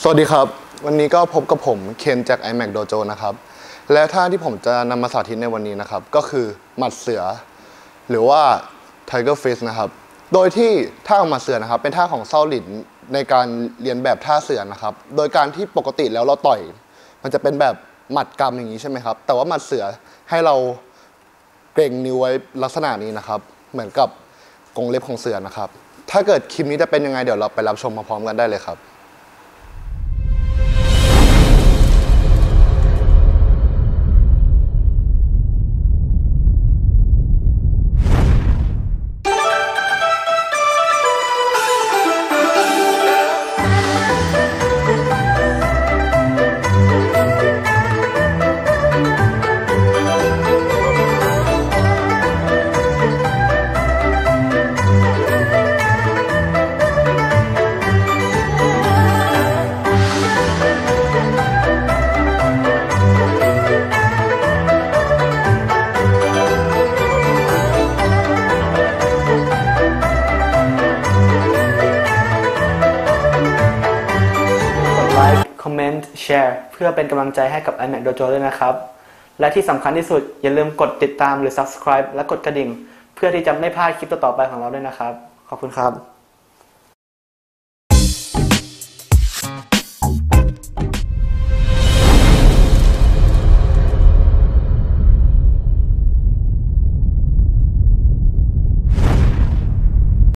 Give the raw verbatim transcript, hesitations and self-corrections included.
สวัสดีครับวันนี้ก็พบกับผมเคนจาก ไอแม็ก Dojo นะครับและท่าที่ผมจะนำมาสาธิตในวันนี้นะครับก็คือหมัดเสือหรือว่า Tiger Fist นะครับโดยที่ท่าของหมัดเสือนะครับเป็นท่าของเซาหลินในการเรียนแบบท่าเสือนะครับโดยการที่ปกติแล้วเราต่อยมันจะเป็นแบบหมัดกำอย่างนี้ใช่ไหมครับแต่ว่าหมัดเสือให้เราเกร็งนิ้วไว้ลักษณะนี้นะครับเหมือนกับกรงเล็บของเสือนะครับถ้าเกิดคลิปนี้จะเป็นยังไงเดี๋ยวเราไปรับชมพร้อมๆกันได้เลยครับคอมเมนต์แชร์เพื่อเป็นกำลังใจให้กับ ไอแม็ก Dojo ด้วยนะครับและที่สำคัญที่สุดอย่าลืมกดติดตามหรือ ซับสไครบ์ และกดกระดิ่งเพื่อที่จะไม่พลาดคลิปต่อๆไปของเราด้วยนะครับขอบคุณครับ